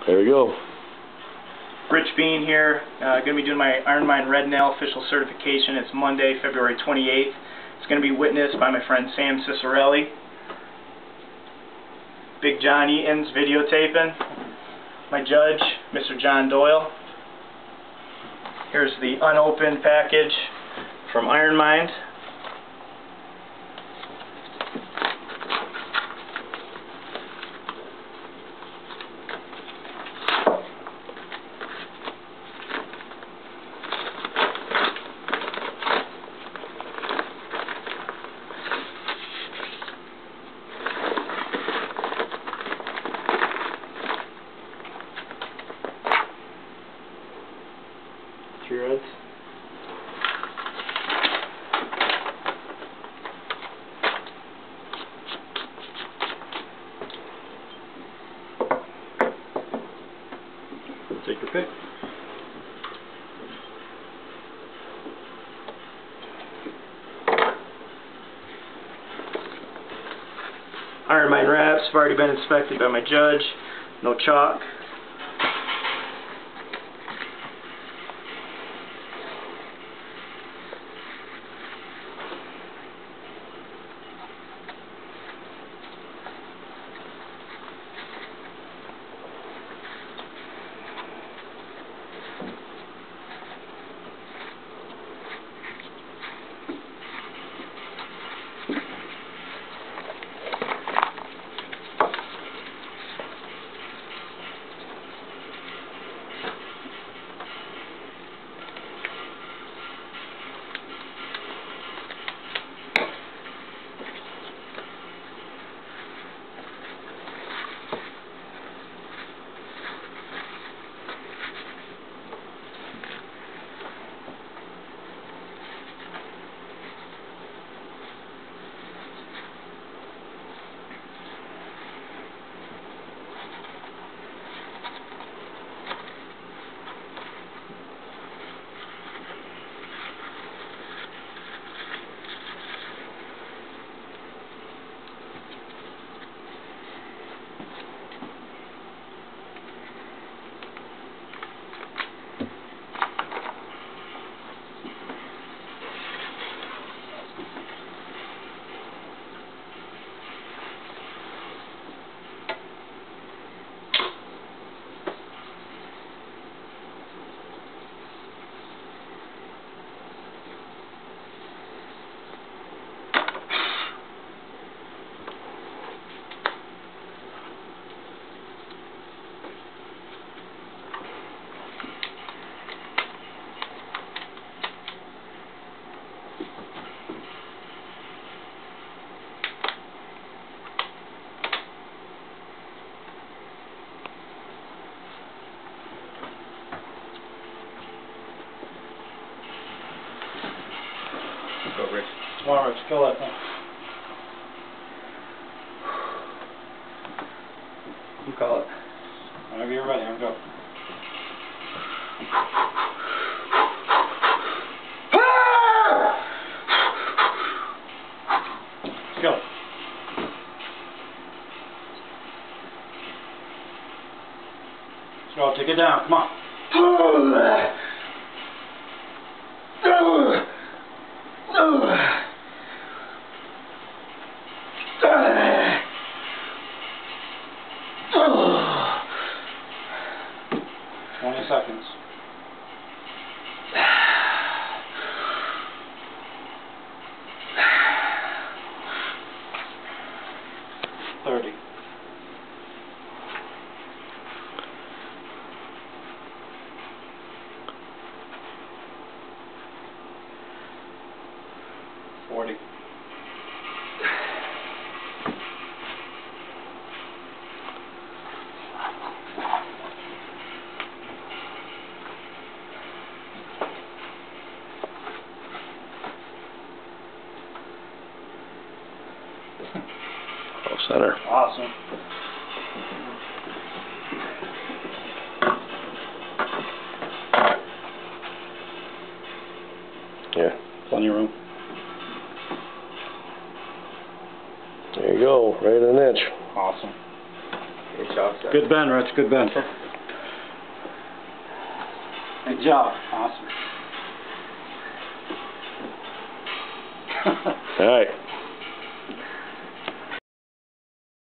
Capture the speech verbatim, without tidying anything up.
There we go. Rich Bean here. Uh, going to be doing my Iron Mind Red Nail official certification. It's Monday, February twenty-eighth. It's going to be witnessed by my friend Sam Ciciarelli. Big John Eaton's videotaping. My judge, Mister John Doyle. Here's the unopened package from Iron Mind. Three reds. Take your pick. Iron Mind wraps have already been inspected by my judge. No chalk. Go, Rich. Come on, Rich. Kill that thing. You call it. Whenever you're ready, I'm go. Let's go. Let's go. Take it down. Come on. Twenty seconds. Thirty. Forty. Off center. Awesome. Yeah. Plenty of room. There you go, right in an inch. Awesome. Good job, sir. Good bend, Rich. Good bend. Good job. Awesome. All right.